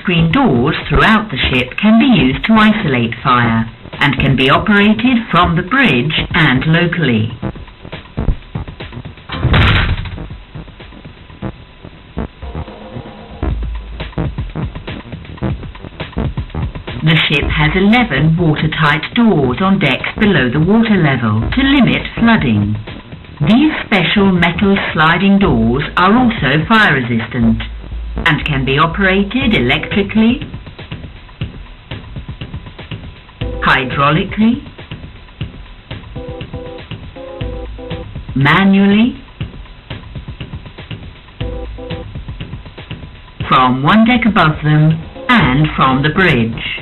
screen doors throughout the ship can be used to isolate fire and can be operated from the bridge and locally. The ship has 11 watertight doors on decks below the water level to limit flooding. These special metal sliding doors are also fire resistant and can be operated electrically, hydraulically, manually, from one deck above them and from the bridge.